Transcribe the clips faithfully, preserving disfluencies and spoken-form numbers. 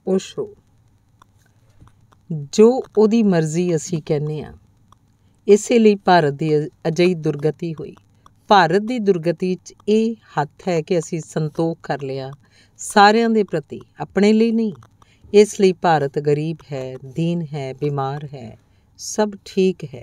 ओशो। जो ਉਹਦੀ ਮਰਜ਼ੀ ਅਸੀਂ ਕਹਿੰਦੇ ਹਾਂ, ਇਸੇ ਲਈ ਭਾਰਤ ਦੀ ਅ- ਅਜਿਹੀ ਦੁਰਗਤੀ ਹੋਈ। ਭਾਰਤ ਦੀ ਦੁਰਗਤੀ 'ਚ ਇਹ ਹੱਥ ਹੈ ਕਿ ਅਸੀਂ ਸੰਤੋਖ ਕਰ ਲਿਆ ਸਾਰਿਆਂ ਦੇ ਪ੍ਰਤੀ, ਆਪਣੇ ਲਈ ਨਹੀਂ। ਇਸ ਲਈ ਭਾਰਤ ਗਰੀਬ ਹੈ, ਦੀਨ ਹੈ, ਬਿਮਾਰ ਹੈ, ਸਭ ਠੀਕ ਹੈ।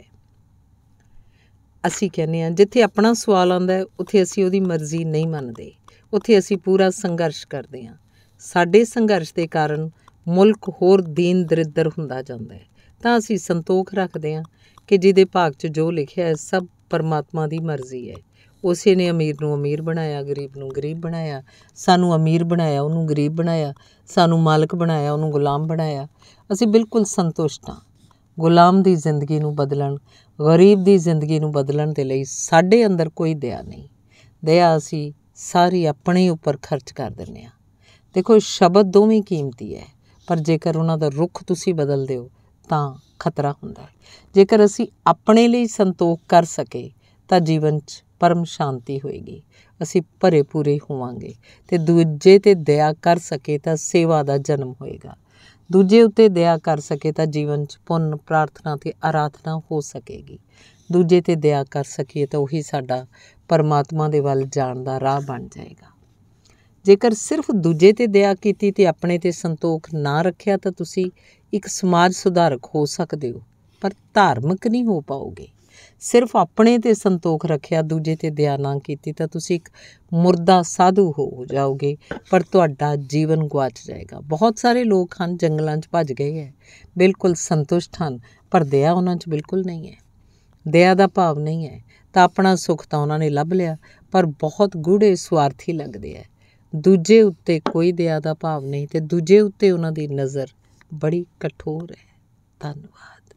ਅਸੀਂ ਕਹਿੰਦੇ ਹਾਂ ਜਿੱਥੇ ਆਪਣਾ ਸਵਾਲ ਆਉਂਦਾ ਹੈ ਉੱਥੇ ਅਸੀਂ ਉਹਦੀ ਮਰਜ਼ੀ ਨਹੀਂ ਮੰਨਦੇ, ਉੱਥੇ ਅਸੀਂ ਪੂਰਾ ਸੰਘਰਸ਼ ਕਰਦੇ ਹਾਂ। ਸਾਡੇ ਸੰਘਰਸ਼ ਦੇ ਕਾਰਨ ਮੁਲਕ ਹੋਰ ਦੀਨ ਦਰਿੱਦਰ ਹੁੰਦਾ ਜਾਂਦਾ ਹੈ। ਤਾਂ ਅਸੀਂ ਸੰਤੋਖ ਰੱਖਦੇ ਹਾਂ ਕਿ ਜਿਹਦੇ ਭਾਗ 'ਚ ਜੋ ਲਿਖਿਆ ਹੈ ਸਭ ਪਰਮਾਤਮਾ ਦੀ ਮਰਜ਼ੀ ਹੈ। ਉਸੇ ਨੇ ਅਮੀਰ ਨੂੰ ਅਮੀਰ ਬਣਾਇਆ, ਗਰੀਬ ਨੂੰ ਗਰੀਬ ਬਣਾਇਆ, ਸਾਨੂੰ ਅਮੀਰ ਬਣਾਇਆ, ਉਹਨੂੰ ਗਰੀਬ ਬਣਾਇਆ, ਸਾਨੂੰ ਮਾਲਕ ਬਣਾਇਆ, ਉਹਨੂੰ ਗੁਲਾਮ ਬਣਾਇਆ। ਅਸੀਂ ਬਿਲਕੁਲ ਸੰਤੁਸ਼ਟ ਹਾਂ। ਗੁਲਾਮ ਦੀ ਜ਼ਿੰਦਗੀ ਨੂੰ ਬਦਲਣ, ਗਰੀਬ ਦੀ ਜ਼ਿੰਦਗੀ ਨੂੰ ਬਦਲਣ ਦੇ ਲਈ ਸਾਡੇ ਅੰਦਰ ਕੋਈ ਦਇਆ ਨਹੀਂ। ਦਇਆ ਅਸੀਂ ਸਾਰੀ ਆਪਣੇ ਉੱਪਰ ਖਰਚ ਕਰ ਦਿੰਦੇ ਹਾਂ। ਦੇਖੋ, ਸ਼ਬਦ ਦੋਵੇਂ ਕੀਮਤੀ ਹੈ, ਪਰ ਜੇਕਰ ਉਹਨਾਂ ਦਾ ਰੁੱਖ ਤੁਸੀਂ ਬਦਲਦੇ ਹੋ ਤਾਂ ਖਤਰਾ ਹੁੰਦਾ ਹੈ। ਜੇਕਰ ਅਸੀਂ ਆਪਣੇ ਲਈ ਸੰਤੋਖ ਕਰ ਸਕੇ ਤਾਂ ਜੀਵਨ 'ਚ ਪਰਮ ਸ਼ਾਂਤੀ ਹੋਏਗੀ, ਅਸੀਂ ਭਰੇ ਪੂਰੇ ਹੋਵਾਂਗੇ। ਅਤੇ ਦੂਜੇ 'ਤੇ ਦਇਆ ਕਰ ਸਕੇ ਤਾਂ ਸੇਵਾ ਦਾ ਜਨਮ ਹੋਏਗਾ। ਦੂਜੇ ਉੱਤੇ ਦਇਆ ਕਰ ਸਕੇ ਤਾਂ ਜੀਵਨ 'ਚ ਪੁੰਨ, ਪ੍ਰਾਰਥਨਾ ਅਤੇ ਆਰਾਧਨਾ ਹੋ ਸਕੇਗੀ। ਦੂਜੇ 'ਤੇ ਦਇਆ ਕਰ ਸਕੀਏ ਤਾਂ ਉਹੀ ਸਾਡਾ ਪਰਮਾਤਮਾ ਦੇ ਵੱਲ ਜਾਣ ਦਾ ਰਾਹ ਬਣ ਜਾਏਗਾ। ਜੇਕਰ ਸਿਰਫ ਦੂਜੇ 'ਤੇ ਦਇਆ ਕੀਤੀ ਅਤੇ ਆਪਣੇ 'ਤੇ ਸੰਤੋਖ ਨਾ ਰੱਖਿਆ ਤਾਂ ਤੁਸੀਂ ਇੱਕ ਸਮਾਜ ਸੁਧਾਰਕ ਹੋ ਸਕਦੇ ਹੋ, ਪਰ ਧਾਰਮਿਕ ਨਹੀਂ ਹੋ ਪਾਓਗੇ। ਸਿਰਫ ਆਪਣੇ 'ਤੇ ਸੰਤੋਖ ਰੱਖਿਆ, ਦੂਜੇ 'ਤੇ ਦਇਆ ਨਾ ਕੀਤੀ ਤਾਂ ਤੁਸੀਂ ਇੱਕ ਮੁਰਦਾ ਸਾਧੂ ਹੋ ਜਾਓਗੇ, ਪਰ ਤੁਹਾਡਾ ਜੀਵਨ ਗੁਆਚ ਜਾਏਗਾ। ਬਹੁਤ ਸਾਰੇ ਲੋਕ ਹਨ ਜੰਗਲਾਂ 'ਚ ਭੱਜ ਗਏ ਹੈ, ਬਿਲਕੁਲ ਸੰਤੁਸ਼ਟ ਹਨ, ਪਰ ਦਇਆ ਉਹਨਾਂ 'ਚ ਬਿਲਕੁਲ ਨਹੀਂ ਹੈ। ਦਇਆ ਦਾ ਭਾਵ ਨਹੀਂ ਹੈ। ਤਾਂ ਆਪਣਾ ਸੁੱਖ ਤਾਂ ਉਹਨਾਂ ਨੇ ਲੱਭ ਲਿਆ, ਪਰ ਬਹੁਤ ਗੂੜ੍ਹੇ ਸਵਾਰਥੀ ਲੱਗਦੇ ਹੈ। ਦੂਜੇ ਉੱਤੇ ਕੋਈ ਦਇਆ ਦਾ ਭਾਵ ਨਹੀਂ ਅਤੇ ਦੂਜੇ ਉੱਤੇ ਉਹਨਾਂ ਦੀ ਨਜ਼ਰ ਬੜੀ ਕਠੋਰ ਹੈ। ਧੰਨਵਾਦ।